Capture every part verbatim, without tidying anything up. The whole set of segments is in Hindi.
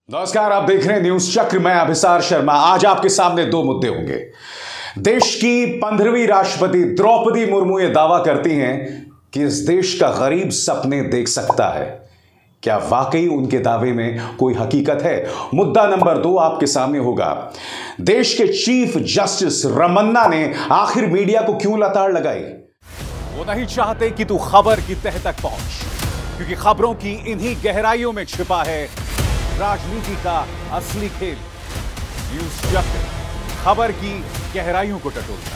नमस्कार, आप देख रहे हैं न्यूज चक्र। मैं अभिसार शर्मा। आज आपके सामने दो मुद्दे होंगे। देश की पंद्रहवीं राष्ट्रपति द्रौपदी मुर्मू ये दावा करती हैं कि इस देश का गरीब सपने देख सकता है। क्या वाकई उनके दावे में कोई हकीकत है? मुद्दा नंबर दो आपके सामने होगा। देश के चीफ जस्टिस रमन्ना ने आखिर मीडिया को क्यों लताड़ लगाई? वो नहीं चाहते कि तू खबर की तह तक पहुंच, क्योंकि खबरों की इन्हीं गहराइयों में छिपा है राजनीति का असली खेल। न्यूज चक्र, खबर की गहराइयों को टटोलता।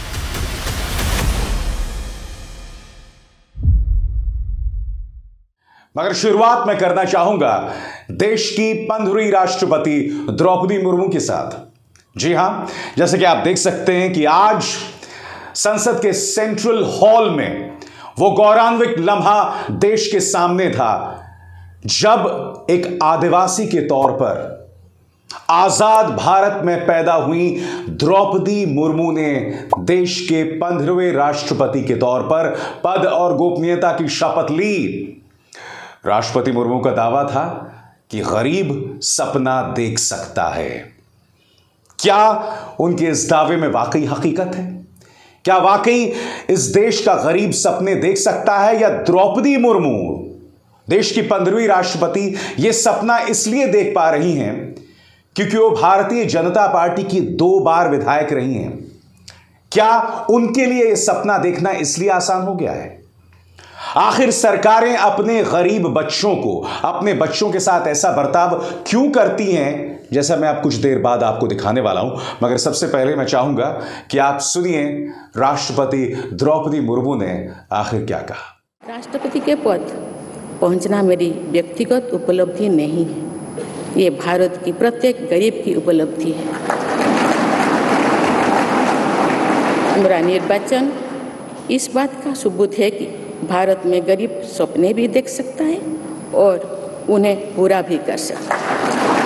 मगर शुरुआत मैं करना चाहूंगा देश की पंद्रहवीं राष्ट्रपति द्रौपदी मुर्मू के साथ। जी हां, जैसे कि आप देख सकते हैं कि आज संसद के सेंट्रल हॉल में वो गौरवान्वित लम्हा देश के सामने था जब एक आदिवासी के तौर पर आजाद भारत में पैदा हुई द्रौपदी मुर्मू ने देश के पंद्रहवें राष्ट्रपति के तौर पर पद और गोपनीयता की शपथ ली। राष्ट्रपति मुर्मू का दावा था कि गरीब सपना देख सकता है। क्या उनके इस दावे में वाकई हकीकत है? क्या वाकई इस देश का गरीब सपने देख सकता है, या द्रौपदी मुर्मू देश की पंद्रहवीं राष्ट्रपति यह सपना इसलिए देख पा रही हैं क्योंकि वो भारतीय जनता पार्टी की दो बार विधायक रही हैं? क्या उनके लिए यह सपना देखना इसलिए आसान हो गया है? आखिर सरकारें अपने गरीब बच्चों को, अपने बच्चों के साथ ऐसा बर्ताव क्यों करती हैं, जैसा मैं आप कुछ देर बाद आपको दिखाने वाला हूं। मगर सबसे पहले मैं चाहूंगा कि आप सुनिए राष्ट्रपति द्रौपदी मुर्मू ने आखिर क्या कहा। राष्ट्रपति के पद पहुंचना मेरी व्यक्तिगत उपलब्धि नहीं है, ये भारत की प्रत्येक गरीब की उपलब्धि है। मेरा निर्वाचन इस बात का सबूत है कि भारत में गरीब सपने भी देख सकता है और उन्हें पूरा भी कर सकता है।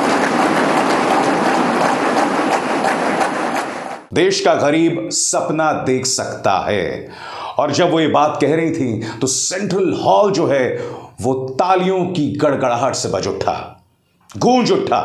देश का गरीब सपना देख सकता है, और जब वो ये बात कह रही थी तो सेंट्रल हॉल जो है वो तालियों की गड़गड़ाहट से बज उठा, गूंज उठा।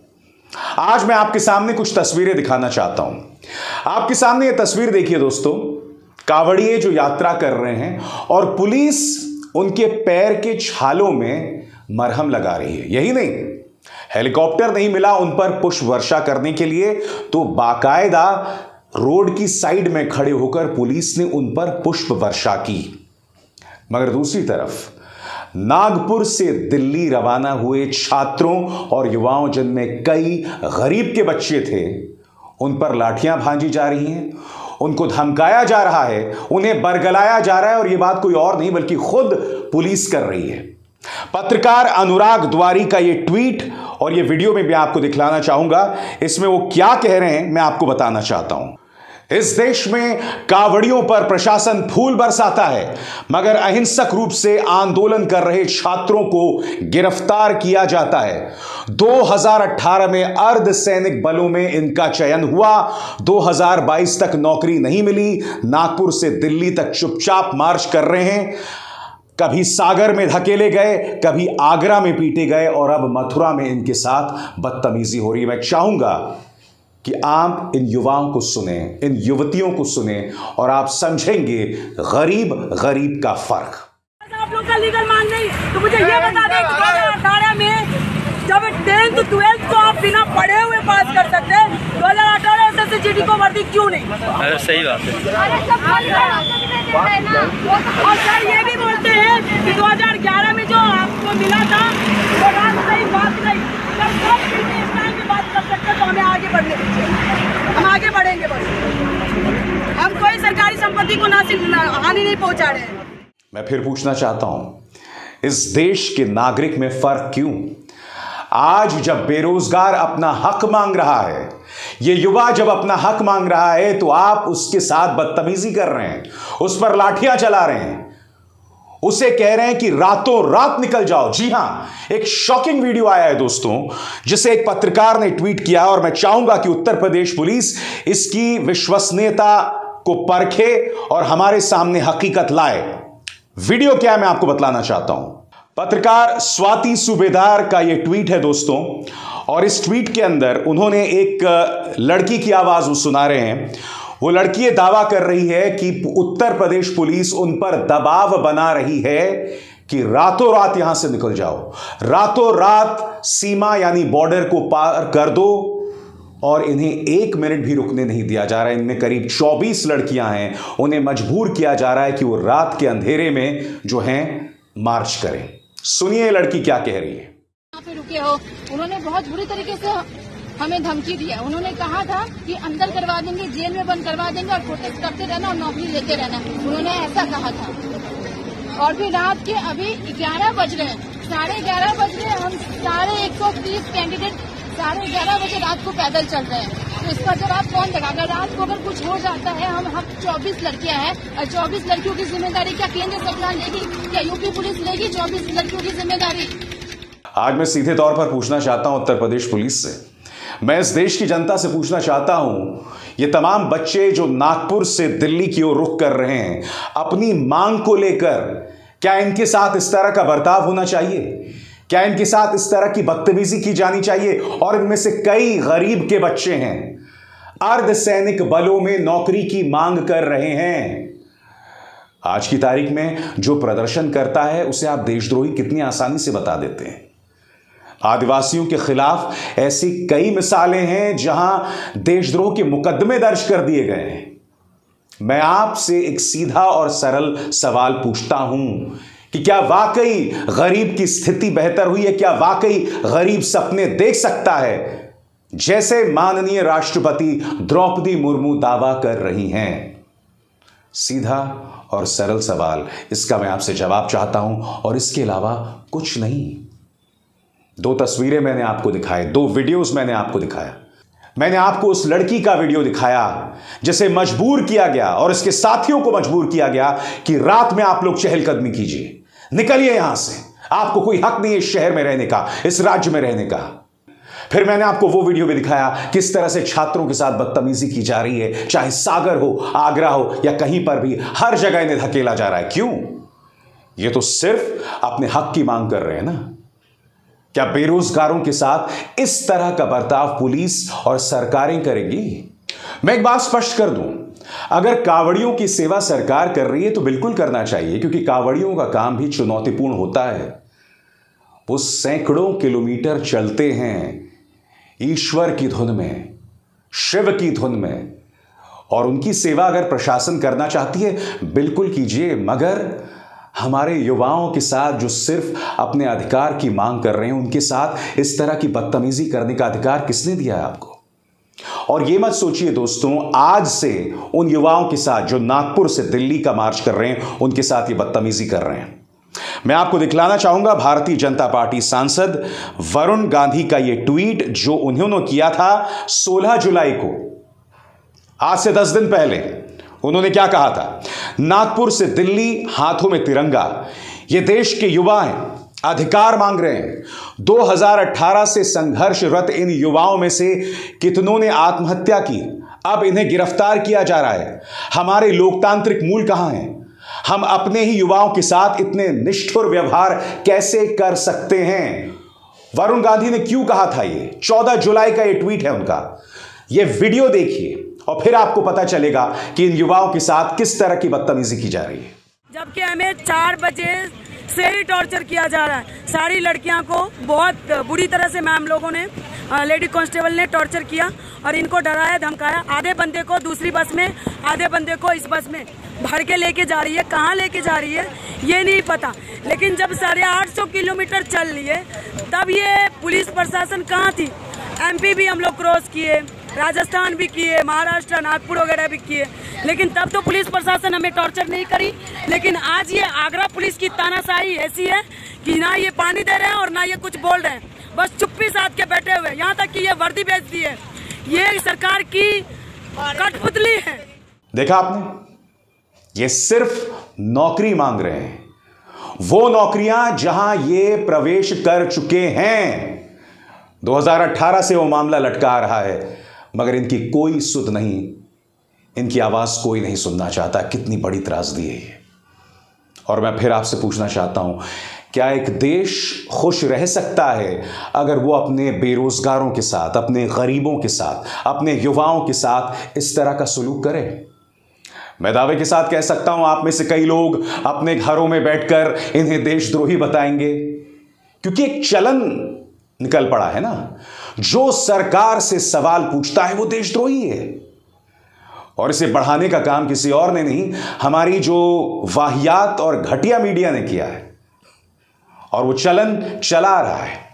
आज मैं आपके सामने कुछ तस्वीरें दिखाना चाहता हूं। आपके सामने ये तस्वीर देखिए दोस्तों, कावड़िए जो यात्रा कर रहे हैं और पुलिस उनके पैर के छालों में मरहम लगा रही है। यही नहीं, हेलीकॉप्टर नहीं मिला उन पर पुष्प वर्षा करने के लिए, तो बाकायदा रोड की साइड में खड़े होकर पुलिस ने उन पर पुष्प वर्षा की। मगर दूसरी तरफ नागपुर से दिल्ली रवाना हुए छात्रों और युवाओं, जिनमें कई गरीब के बच्चे थे, उन पर लाठियां भांजी जा रही हैं, उनको धमकाया जा रहा है, उन्हें बरगलाया जा रहा है, और यह बात कोई और नहीं बल्कि खुद पुलिस कर रही है। पत्रकार अनुराग द्वारी का यह ट्वीट और यह वीडियो में मैं आपको दिखलाना चाहूंगा। इसमें वो क्या कह रहे हैं मैं आपको बताना चाहता हूं। इस देश में कावड़ियों पर प्रशासन फूल बरसाता है, मगर अहिंसक रूप से आंदोलन कर रहे छात्रों को गिरफ्तार किया जाता है। दो हज़ार अठारह में अर्धसैनिक बलों में इनका चयन हुआ, दो हज़ार बाईस तक नौकरी नहीं मिली, नागपुर से दिल्ली तक चुपचाप मार्च कर रहे हैं। कभी सागर में धकेले गए, कभी आगरा में पीटे गए, और अब मथुरा में इनके साथ बदतमीजी हो रही है। मैं चाहूंगा कि आप इन युवाओं को सुने, इन युवतियों को सुने, और आप समझेंगे गरीब गरीब का फर्क। आप लोग का लीगल मांग नहीं, तो मुझे ये बता दें कि दो हज़ार अठारह में जब टेंथ ट्वेल्थ को आप बिना पढ़े हुए पास कर सकते हैं, दो हज़ार अठारह से एस एस जी डी को वर्दी क्यों नहीं? अरे सही बात है। और सर ये भी बोलते हैं कि दो हज़ार ग्यारह में जो आपको मिला था वो बात सही बात नहीं। जब सब इस टाइम पे बात कर सकते हैं तो हमें आगे बढ़ने दीजिए, हम आगे बढ़ेंगे। बस हम कोई सरकारी संपत्ति को हानि नहीं पहुंचा रहे हैं। मैं फिर पूछना चाहता हूं, इस देश के नागरिक में फर्क क्यों? आज जब बेरोजगार अपना हक मांग रहा है, ये युवा जब अपना हक मांग रहा है, तो आप उसके साथ बदतमीजी कर रहे हैं, उस पर लाठियां चला रहे हैं, उसे कह रहे हैं कि रातों रात निकल जाओ। जी हां, एक शॉकिंग वीडियो आया है दोस्तों, जिसे एक पत्रकार ने ट्वीट किया, और मैं चाहूंगा कि उत्तर प्रदेश पुलिस इसकी विश्वसनीयता को परखे और हमारे सामने हकीकत लाए। वीडियो क्या है मैं आपको बतलाना चाहता हूं। पत्रकार स्वाति सूबेदार का यह ट्वीट है दोस्तों, और इस ट्वीट के अंदर उन्होंने एक लड़की की आवाज वो सुना रहे हैं। वो लड़की ये दावा कर रही है कि उत्तर प्रदेश पुलिस उन पर दबाव बना रही है कि रातों रात यहां से निकल जाओ, रातों रात सीमा यानी बॉर्डर को पार कर दो, और इन्हें एक मिनट भी रुकने नहीं दिया जा रहा है। इनमें करीब चौबीस लड़कियां हैं, उन्हें मजबूर किया जा रहा है कि वो रात के अंधेरे में जो हैं मार्च करें। सुनिए लड़की क्या कह रही है। यहाँ पे रुके हो, उन्होंने बहुत बुरी तरीके से हमें धमकी दिया। उन्होंने कहा था कि अंदर करवा देंगे, जेल में बंद करवा देंगे और प्रोटेस्ट करते रहना और नौकरी लेते रहना, उन्होंने ऐसा कहा था। और फिर रात के अभी ग्यारह बज रहे हैं, साढ़े ग्यारह बज रहे हैं, हम साढ़े एक सौ तीस कैंडिडेट साढ़े ग्यारह बजे रात को पैदल चल रहे हैं। तो इसका जवाब कौन देगा? रात को अगर कुछ हो जाता है, हम हम चौबीस लड़कियां हैं और चौबीस लड़कियों की जिम्मेदारी क्या केंद्र सरकार लेगी? क्या यूपी पुलिस लेगी चौबीस लड़कियों की जिम्मेदारी? आज मैं सीधे तौर पर पूछना चाहता हूं उत्तर प्रदेश पुलिस से, मैं इस देश की जनता से पूछना चाहता हूं, ये तमाम बच्चे जो नागपुर से दिल्ली की ओर रुख कर रहे हैं अपनी मांग को लेकर, क्या इनके साथ इस तरह का बर्ताव होना चाहिए? क्या इनके साथ इस तरह की बदतमीजी की जानी चाहिए? और इनमें से कई गरीब के बच्चे हैं, अर्धसैनिक बलों में नौकरी की मांग कर रहे हैं। आज की तारीख में जो प्रदर्शन करता है उसे आप देशद्रोही कितनी आसानी से बता देते हैं। आदिवासियों के खिलाफ ऐसी कई मिसालें हैं जहां देशद्रोह के मुकदमे दर्ज कर दिए गए हैं। मैं आपसे एक सीधा और सरल सवाल पूछता हूं कि क्या वाकई गरीब की स्थिति बेहतर हुई है? क्या वाकई गरीब सपने देख सकता है जैसे माननीय राष्ट्रपति द्रौपदी मुर्मू दावा कर रही हैं? सीधा और सरल सवाल, इसका मैं आपसे जवाब चाहता हूं और इसके अलावा कुछ नहीं। दो तस्वीरें मैंने आपको दिखाई, दो वीडियोस मैंने आपको दिखाया। मैंने आपको उस लड़की का वीडियो दिखाया जिसे मजबूर किया गया और इसके साथियों को मजबूर किया गया कि रात में आप लोग चहलकदमी कीजिए, निकलिए यहां से, आपको कोई हक नहीं है इस शहर में रहने का, इस राज्य में रहने का। फिर मैंने आपको वो वीडियो भी दिखाया किस तरह से छात्रों के साथ बदतमीजी की जा रही है, चाहे सागर हो, आगरा हो या कहीं पर भी, हर जगह इन्हें धकेला जा रहा है। क्यों? ये तो सिर्फ अपने हक की मांग कर रहे हैं ना। क्या बेरोजगारों के साथ इस तरह का बर्ताव पुलिस और सरकारें करेगी? मैं एक बात स्पष्ट कर दूं, अगर कांवड़ियों की सेवा सरकार कर रही है तो बिल्कुल करना चाहिए, क्योंकि कांवड़ियों का काम भी चुनौतीपूर्ण होता है। वो सैकड़ों किलोमीटर चलते हैं ईश्वर की धुन में, शिव की धुन में, और उनकी सेवा अगर प्रशासन करना चाहती है बिल्कुल कीजिए, मगर हमारे युवाओं के साथ जो सिर्फ अपने अधिकार की मांग कर रहे हैं उनके साथ इस तरह की बदतमीजी करने का अधिकार किसने दिया है आपको? और यह मत सोचिए दोस्तों आज से उन युवाओं के साथ जो नागपुर से दिल्ली का मार्च कर रहे हैं उनके साथ ये बदतमीजी कर रहे हैं। मैं आपको दिखलाना चाहूंगा भारतीय जनता पार्टी सांसद वरुण गांधी का यह ट्वीट जो उन्होंने किया था सोलह जुलाई को, आज से दस दिन पहले। उन्होंने क्या कहा था? नागपुर से दिल्ली, हाथों में तिरंगा, ये देश के युवा हैं, अधिकार मांग रहे हैं। दो हज़ार अठारह से संघर्षरत इन युवाओं में से कितनों ने आत्महत्या की, अब इन्हें गिरफ्तार किया जा रहा है। हमारे लोकतांत्रिक मूल कहां हैं? हम अपने ही युवाओं के साथ इतने निष्ठुर व्यवहार कैसे कर सकते हैं? वरुण गांधी ने क्यों कहा था? ये चौदह जुलाई का ये ट्वीट है उनका। ये वीडियो देखिए और फिर आपको पता चलेगा कि इन युवाओं के साथ किस तरह की बदतमीजी की जा रही है। जबकि हमें चार बजे से ही टॉर्चर किया जा रहा है। सारी लड़कियां को बहुत बुरी तरह से मैम लोगों ने, लेडी कांस्टेबल ने टॉर्चर किया और इनको डराया धमकाया। आधे बंदे को दूसरी बस में, आधे बंदे को इस बस में भर के लेके जा रही है। कहाँ लेके जा रही है ये नहीं पता, लेकिन जब साढ़े आठ सौ किलोमीटर चल लिए तब ये पुलिस प्रशासन कहाँ थी? एमपी भी हम लोग क्रॉस किए, राजस्थान भी किए, महाराष्ट्र, नागपुर वगैरह भी किए, लेकिन तब तो पुलिस प्रशासन हमें टॉर्चर नहीं करी। लेकिन आज ये आगरा पुलिस की तानाशाही ऐसी है कि ना ये पानी दे रहे हैं और ना ये कुछ बोल रहे हैं, बस चुप्पी साध के बैठे हुए। यहाँ तक कि ये वर्दी बेचती है, ये सरकार की कठपुतली है। देखा आपने, ये सिर्फ नौकरी मांग रहे हैं, वो नौकरियां जहां ये प्रवेश कर चुके हैं। दो हज़ार अठारह से वो मामला लटका रहा है, मगर इनकी कोई सुध नहीं, इनकी आवाज कोई नहीं सुनना चाहता। कितनी बड़ी त्रासदी है ये। और मैं फिर आपसे पूछना चाहता हूं, क्या एक देश खुश रह सकता है अगर वो अपने बेरोजगारों के साथ, अपने गरीबों के साथ, अपने युवाओं के साथ इस तरह का सलूक करे? मैं दावे के साथ कह सकता हूं आप में से कई लोग अपने घरों में बैठकर इन्हें देशद्रोही बताएंगे, क्योंकि एक चलन निकल पड़ा है ना, जो सरकार से सवाल पूछता है वो देशद्रोही है। और इसे बढ़ाने का काम किसी और ने नहीं, हमारी जो वाहियात और घटिया मीडिया ने किया है, और वो चलन चला रहा है।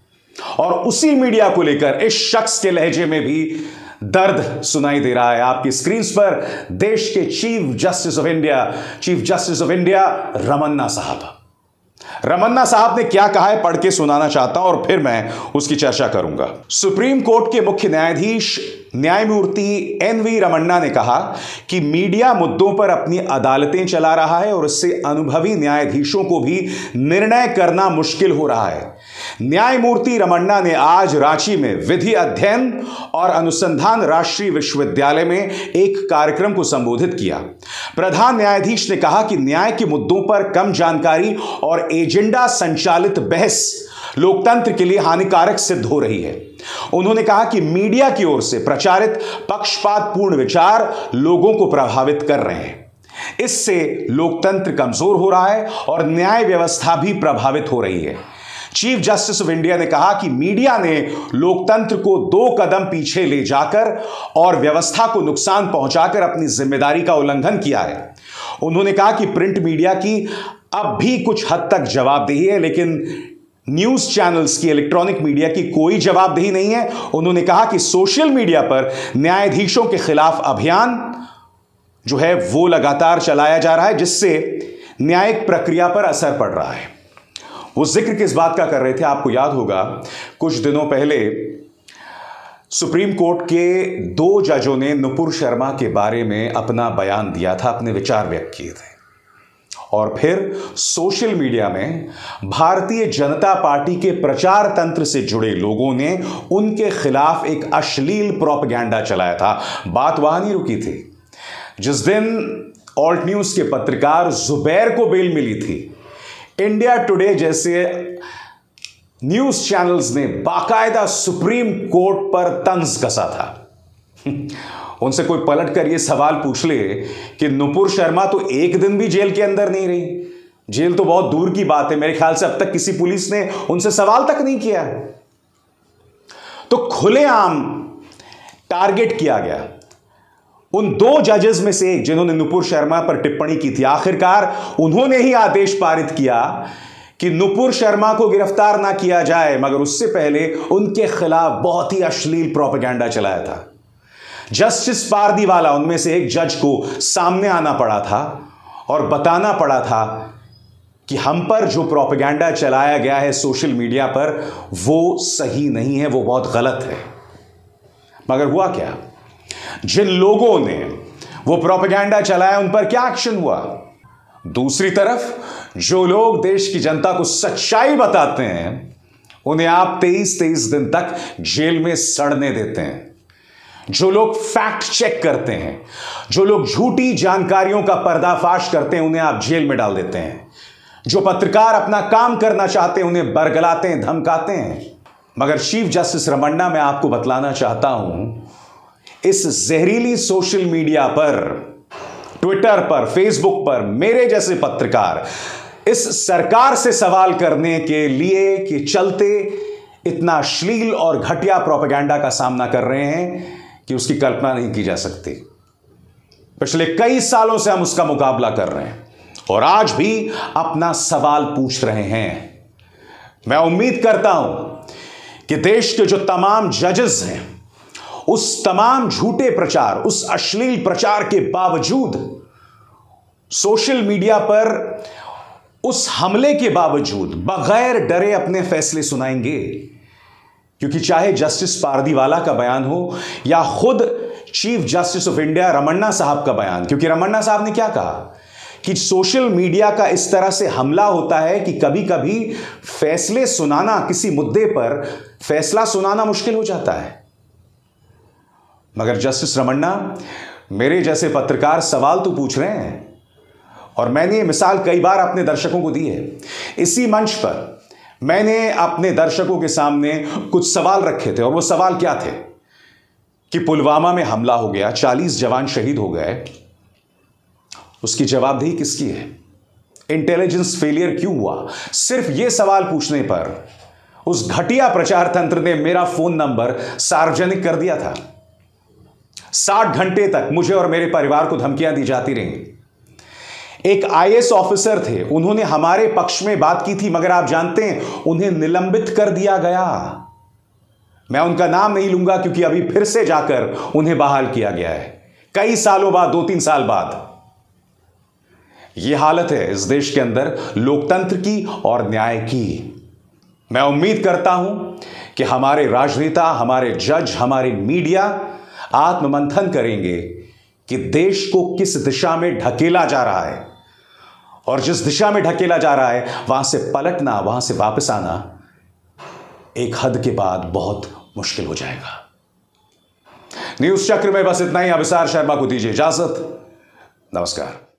और उसी मीडिया को लेकर इस शख्स के लहजे में भी दर्द सुनाई दे रहा है। आपकी स्क्रीन पर देश के chief justice of India chief justice of India Ramanna साहब रमन्ना साहब ने क्या कहा है, पढ़ के सुनाना चाहता हूं और फिर मैं उसकी चर्चा करूंगा। सुप्रीम कोर्ट के मुख्य न्यायाधीश न्यायमूर्ति एन वी रमन्ना ने कहा कि मीडिया मुद्दों पर अपनी अदालतें चला रहा है और इससे अनुभवी न्यायाधीशों को भी निर्णय करना मुश्किल हो रहा है। न्यायमूर्ति रमन्ना ने आज रांची में विधि अध्ययन और अनुसंधान राष्ट्रीय विश्वविद्यालय में एक कार्यक्रम को संबोधित किया। प्रधान न्यायाधीश ने कहा कि न्याय के मुद्दों पर कम जानकारी और एजेंडा संचालित बहस लोकतंत्र के लिए हानिकारक सिद्ध हो रही है। उन्होंने कहा कि मीडिया की ओर से प्रचारित पक्षपातपूर्ण विचार लोगों को प्रभावित कर रहे हैं। इससे लोकतंत्र कमजोर हो रहा है और न्याय व्यवस्था भी प्रभावित हो रही है। चीफ जस्टिस ऑफ इंडिया ने कहा कि मीडिया ने लोकतंत्र को दो कदम पीछे ले जाकर और व्यवस्था को नुकसान पहुंचाकर अपनी जिम्मेदारी का उल्लंघन किया है। उन्होंने कहा कि प्रिंट मीडिया की अब भी कुछ हद तक जवाबदेही है, लेकिन न्यूज चैनल्स की, इलेक्ट्रॉनिक मीडिया की कोई जवाबदेही नहीं है। उन्होंने कहा कि सोशल मीडिया पर न्यायाधीशों के खिलाफ अभियान जो है वो लगातार चलाया जा रहा है, जिससे न्यायिक प्रक्रिया पर असर पड़ रहा है। वो जिक्र किस बात का कर रहे थे, आपको याद होगा कुछ दिनों पहले सुप्रीम कोर्ट के दो जजों ने नुपुर शर्मा के बारे में अपना बयान दिया था, अपने विचार व्यक्त किए थे, और फिर सोशल मीडिया में भारतीय जनता पार्टी के प्रचार तंत्र से जुड़े लोगों ने उनके खिलाफ एक अश्लील प्रोपेगेंडा चलाया था। बात वहां नहीं रुकी थी। जिस दिन ऑल्ट न्यूज के पत्रकार जुबैर को बेल मिली थी, इंडिया टुडे जैसे न्यूज चैनल्स ने बाकायदा सुप्रीम कोर्ट पर तंज कसा था। उनसे कोई पलट कर यह सवाल पूछ ले कि नुपुर शर्मा तो एक दिन भी जेल के अंदर नहीं रही, जेल तो बहुत दूर की बात है, मेरे ख्याल से अब तक किसी पुलिस ने उनसे सवाल तक नहीं किया। तो खुलेआम टारगेट किया गया उन दो जजेस में से एक जिन्होंने नुपुर शर्मा पर टिप्पणी की थी। आखिरकार उन्होंने ही आदेश पारित किया कि नुपुर शर्मा को गिरफ्तार ना किया जाए, मगर उससे पहले उनके खिलाफ बहुत ही अश्लील प्रोपेगेंडा चलाया था। जस्टिस पारदीवाला उनमें से एक जज को सामने आना पड़ा था और बताना पड़ा था कि हम पर जो प्रोपेगेंडा चलाया गया है सोशल मीडिया पर वो सही नहीं है, वो बहुत गलत है। मगर हुआ क्या? जिन लोगों ने वो प्रोपेगेंडा चलाया उन पर क्या एक्शन हुआ? दूसरी तरफ जो लोग देश की जनता को सच्चाई बताते हैं उन्हें आप तेईस तेईस दिन तक जेल में सड़ने देते हैं। जो लोग फैक्ट चेक करते हैं, जो लोग झूठी जानकारियों का पर्दाफाश करते हैं, उन्हें आप जेल में डाल देते हैं। जो पत्रकार अपना काम करना चाहते हैं उन्हें बरगलाते हैं, धमकाते हैं। मगर चीफ जस्टिस रमन्ना, मैं आपको बतलाना चाहता हूं, इस जहरीली सोशल मीडिया पर, ट्विटर पर, फेसबुक पर मेरे जैसे पत्रकार इस सरकार से सवाल करने के लिए कि चलते इतना अश्लील और घटिया प्रोपेगेंडा का सामना कर रहे हैं कि उसकी कल्पना नहीं की जा सकती। पिछले कई सालों से हम उसका मुकाबला कर रहे हैं और आज भी अपना सवाल पूछ रहे हैं। मैं उम्मीद करता हूं कि देश के जो तमाम जजेस हैं, उस तमाम झूठे प्रचार, उस अश्लील प्रचार के बावजूद, सोशल मीडिया पर उस हमले के बावजूद बगैर डरे अपने फैसले सुनाएंगे। क्योंकि चाहे जस्टिस पारदीवाला का बयान हो या खुद chief justice of India Ramanna साहब का बयान, क्योंकि रमन्ना साहब ने क्या कहा कि सोशल मीडिया का इस तरह से हमला होता है कि कभी कभी फैसले सुनाना, किसी मुद्दे पर फैसला सुनाना मुश्किल हो जाता है। मगर जस्टिस रमन्ना, मेरे जैसे पत्रकार सवाल तो पूछ रहे हैं और मैंने ये मिसाल कई बार अपने दर्शकों को दी है। इसी मंच पर मैंने अपने दर्शकों के सामने कुछ सवाल रखे थे, और वो सवाल क्या थे कि पुलवामा में हमला हो गया, चालीस जवान शहीद हो गए, उसकी जवाबदेही किसकी है? इंटेलिजेंस फेलियर क्यों हुआ? सिर्फ यह सवाल पूछने पर उस घटिया प्रचार तंत्र ने मेरा फोन नंबर सार्वजनिक कर दिया था। साठ घंटे तक मुझे और मेरे परिवार को धमकियां दी जाती रही। एक आईएएस ऑफिसर थे, उन्होंने हमारे पक्ष में बात की थी, मगर आप जानते हैं उन्हें निलंबित कर दिया गया। मैं उनका नाम नहीं लूंगा क्योंकि अभी फिर से जाकर उन्हें बहाल किया गया है, कई सालों बाद, दो तीन साल बाद। यह हालत है इस देश के अंदर लोकतंत्र की और न्याय की। मैं उम्मीद करता हूं कि हमारे राजनेता, हमारे जज, हमारे मीडिया आत्ममंथन करेंगे कि देश को किस दिशा में ढकेला जा रहा है, और जिस दिशा में ढकेला जा रहा है वहां से पलटना, वहां से वापस आना एक हद के बाद बहुत मुश्किल हो जाएगा। न्यूज चक्र में बस इतना ही। अभिसार शर्मा को दीजिए इजाजत। नमस्कार।